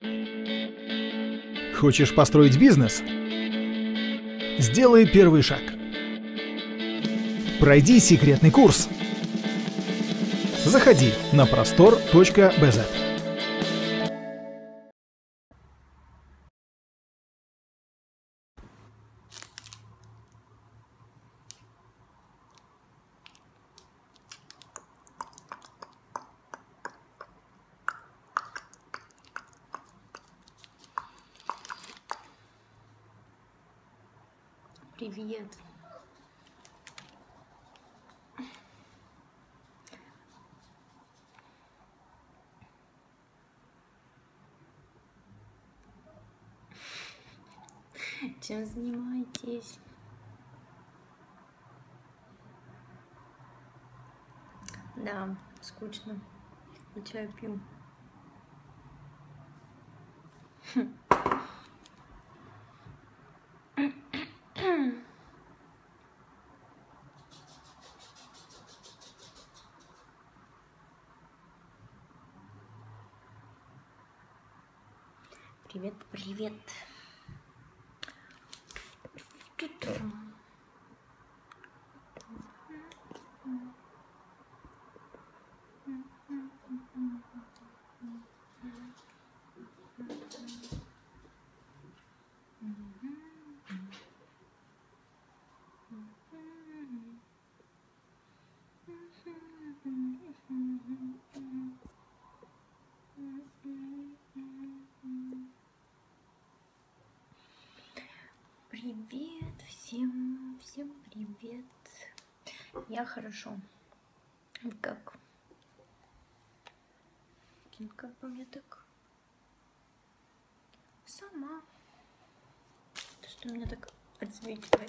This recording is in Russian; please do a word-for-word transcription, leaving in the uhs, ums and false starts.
Хочешь построить бизнес? Сделай первый шаг. Пройди секретный курс. Заходи на простор точка би зет. Привет. Чем занимаетесь? Да, скучно. Я чай пью. Привет, привет. Привет всем, всем привет. Я хорошо. Как? Как бы мне так? Сама. То, что меня так отсвечивает.